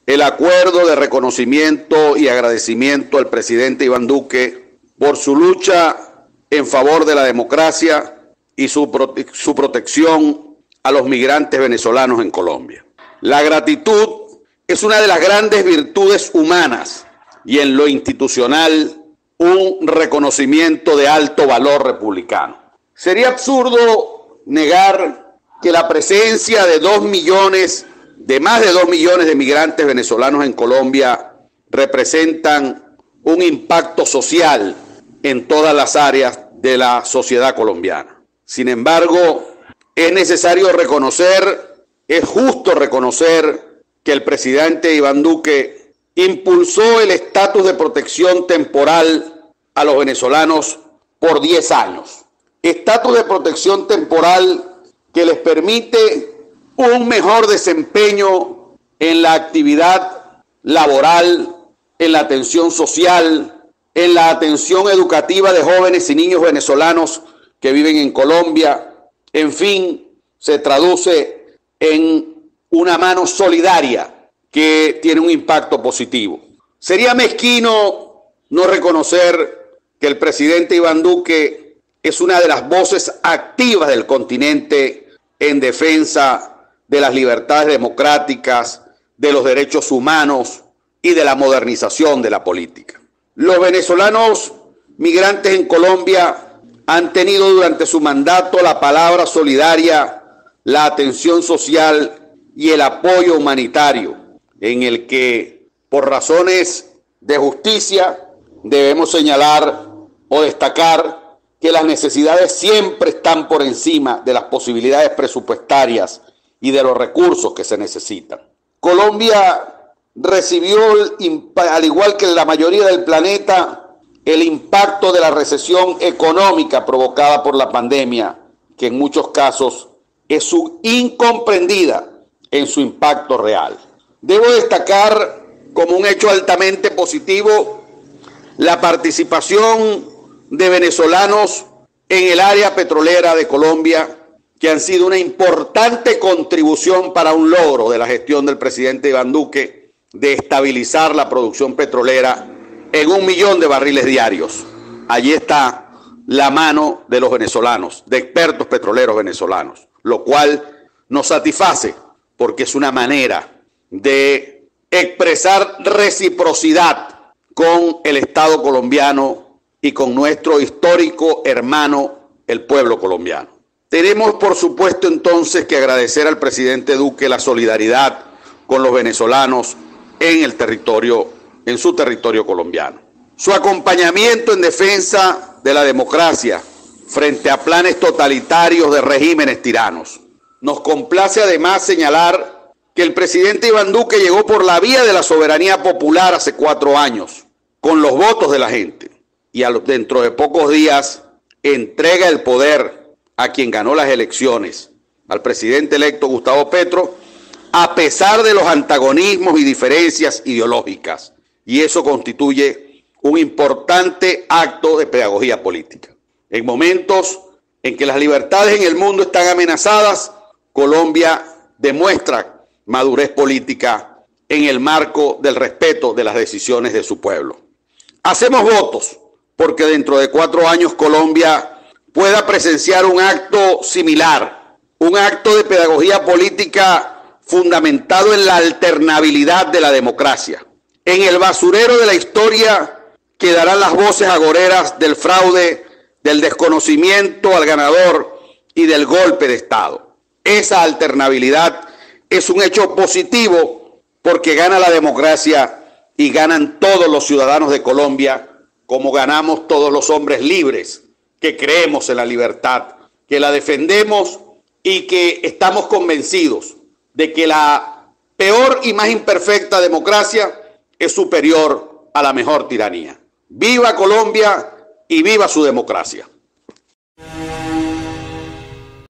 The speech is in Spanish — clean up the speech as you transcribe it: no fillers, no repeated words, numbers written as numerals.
el acuerdo de reconocimiento y agradecimiento al presidente Iván Duque por su lucha en favor de la democracia y su protección a los migrantes venezolanos en Colombia. La gratitud es una de las grandes virtudes humanas y en lo institucional un reconocimiento de alto valor republicano. Sería absurdo negar que la presencia de más de 2 millones de migrantes venezolanos en Colombia representan un impacto social en todas las áreas de la sociedad colombiana. Sin embargo, es necesario reconocer, es justo reconocer que el presidente Iván Duque impulsó el estatus de protección temporal a los venezolanos por 10 años. Estatus de protección temporal que les permite un mejor desempeño en la actividad laboral, en la atención social, en la atención educativa de jóvenes y niños venezolanos que viven en Colombia. En fin, se traduce en una mano solidaria que tiene un impacto positivo. Sería mezquino no reconocer que el presidente Iván Duque es una de las voces activas del continente en defensa de las libertades democráticas, de los derechos humanos y de la modernización de la política. Los venezolanos migrantes en Colombia han tenido durante su mandato la palabra solidaria, la atención social y el apoyo humanitario, en el que, por razones de justicia, debemos señalar o destacar que las necesidades siempre están por encima de las posibilidades presupuestarias y de los recursos que se necesitan. Colombia recibió, al igual que la mayoría del planeta, el impacto de la recesión económica provocada por la pandemia, que en muchos casos es incomprendida en su impacto real. Debo destacar como un hecho altamente positivo la participación de venezolanos en el área petrolera de Colombia, que han sido una importante contribución para un logro de la gestión del presidente Iván Duque de estabilizar la producción petrolera en 1 millón de barriles diarios. Allí está la mano de los venezolanos, de expertos petroleros venezolanos, lo cual nos satisface porque es una manera de expresar reciprocidad con el Estado colombiano y con nuestro histórico hermano, el pueblo colombiano. Tenemos, por supuesto, entonces que agradecer al presidente Duque la solidaridad con los venezolanos en su territorio colombiano. Su acompañamiento en defensa de la democracia frente a planes totalitarios de regímenes tiranos. Nos complace además señalar que el presidente Iván Duque llegó por la vía de la soberanía popular hace 4 años, con los votos de la gente, y dentro de pocos días entrega el poder a quien ganó las elecciones, al presidente electo Gustavo Petro, a pesar de los antagonismos y diferencias ideológicas. Y eso constituye un importante acto de pedagogía política. En momentos en que las libertades en el mundo están amenazadas, Colombia demuestra madurez política en el marco del respeto de las decisiones de su pueblo. Hacemos votos porque dentro de 4 años Colombia pueda presenciar un acto similar, un acto de pedagogía política fundamentado en la alternabilidad de la democracia. En el basurero de la historia quedarán las voces agoreras del fraude, del desconocimiento al ganador y del golpe de Estado. Esa alternabilidad es un hecho positivo porque gana la democracia y ganan todos los ciudadanos de Colombia, como ganamos todos los hombres libres que creemos en la libertad, que la defendemos y que estamos convencidos de que la peor y más imperfecta democracia es superior a la mejor tiranía. ¡Viva Colombia y viva su democracia!